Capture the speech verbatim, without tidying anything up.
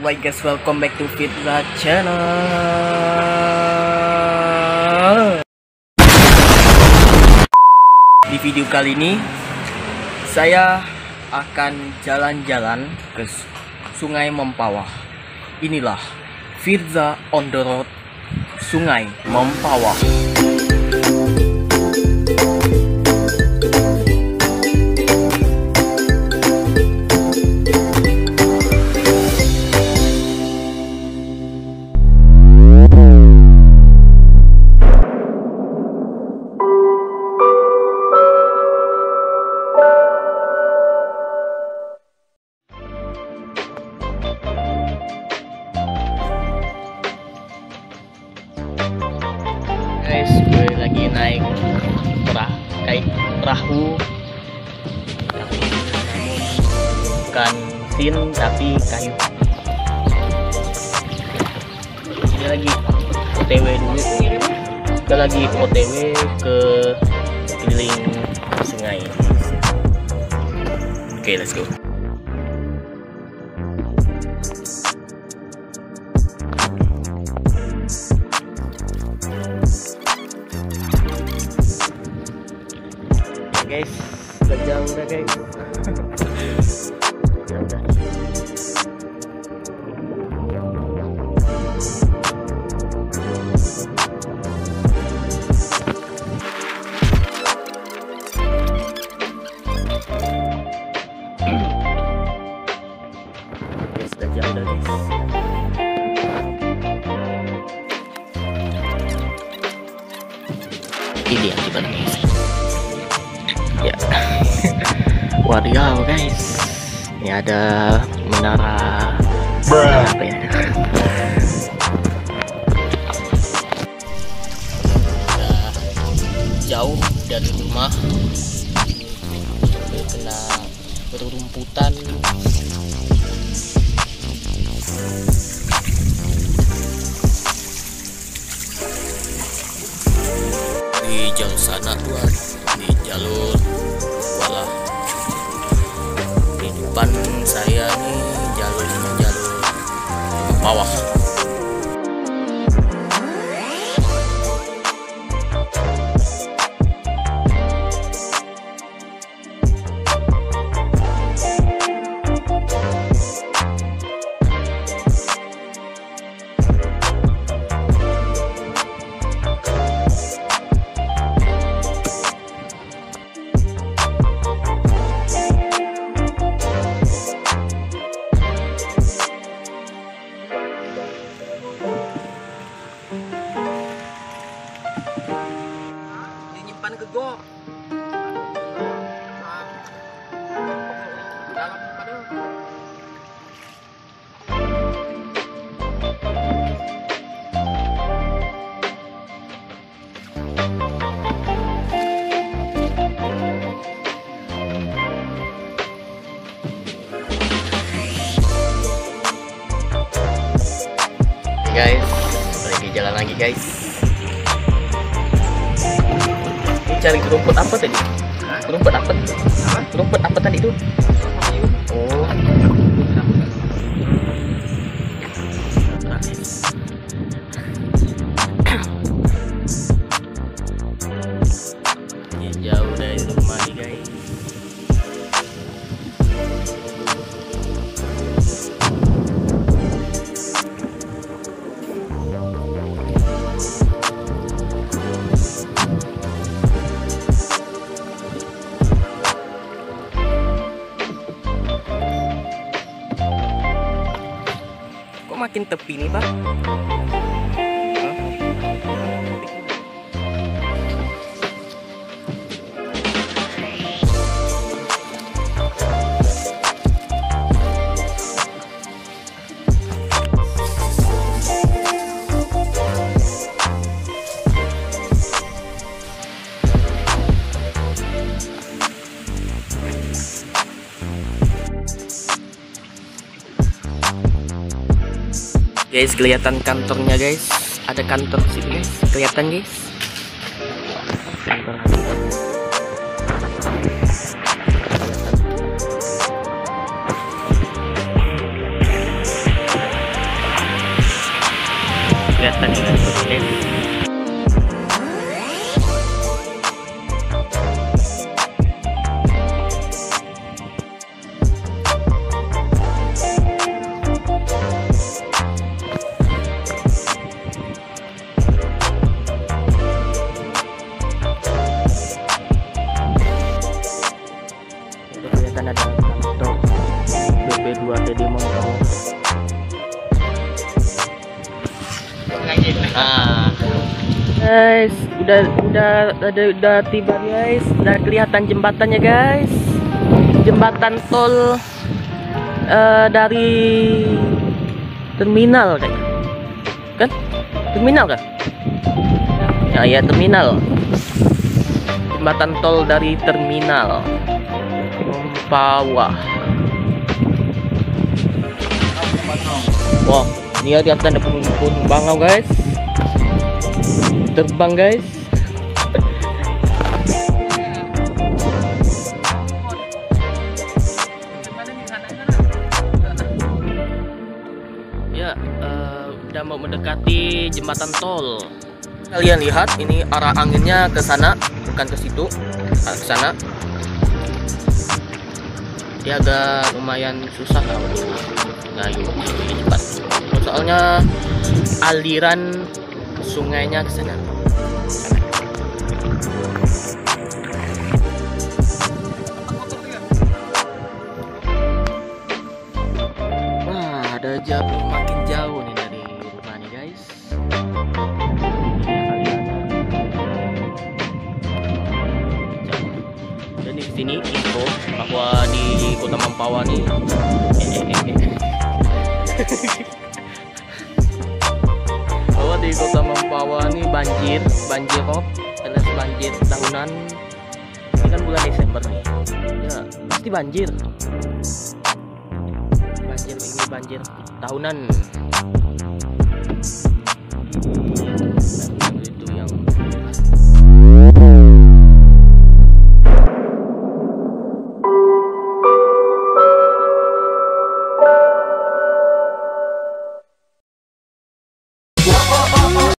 Alright guys, welcome back to Firza channel. Di video kali ini saya akan jalan-jalan ke Sungai Mempawah. Inilah Firza on the road Sungai Mempawah. Guys, gue lagi naik perah, kayak perahu, tapi namun bukan tin tapi kayu. Ini lagi O T W dulu, kita lagi O T W ke keliling sungai. Oke, okay, let's go. Guys, udah jauh udah guys. Ya udah. Guys, udah jauh udah guys. Ini yang gimana guys? Ya, wadidaw guys, ini ada menara, menara apa ya? Udah jauh dari rumah, udah kena berumputan. Di jauh sana tuh di jalur walah, di depan saya nih jalurnya jalur bawah. Nyimpan ke gok. Dalam pada. Guys, lagi jalan lagi guys. Cari rumput apa tadi? Rumput apa? Rumput apa tadi tuh? Oh. Ini jauh dari rumah nih guys. Makin tepi nih pak. Guys, kelihatan kantornya guys. Ada kantor sini guys. Kelihatan guys. Kantor. gua tadi mau ah guys, udah udah udah, udah tiba guys, udah kelihatan jembatannya guys, jembatan tol uh, dari terminal kan, kan terminal kan, ya ya terminal, jembatan tol dari terminal Mempawah. Wow, ini lihat ada pun bangau guys, terbang guys. Ya, uh, udah mau mendekati jembatan tol. Kalian lihat ini arah anginnya ke sana, bukan ke situ, ke sana. Dia agak lumayan susah kalau ngayuh lebih cepat. Soalnya aliran sungainya ke sana. Wah, ada jauh, makin jauh nih dari rumah nih guys. Dan di sini info bahwa di Kota Mempawah nih eh, eh, eh, eh. bahwa di Kota Mempawah nih banjir, banjir rob, alias banjir tahunan. Ini kan bulan Desember nih, ya pasti banjir. Banjir ini banjir tahunan. Itu yang